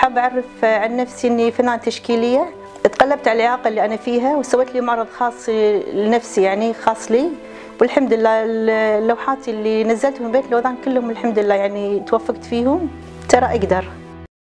حابة أعرف عن نفسي إني فنانة تشكيلية. تغلبت على الإعاقة اللي أنا فيها وسويت لي معرض خاص لنفسي يعني خاص لي، والحمد لله اللوحات اللي نزلتهم من بيت الوطن كلهم الحمد لله يعني توفقت فيهم. ترى أقدر.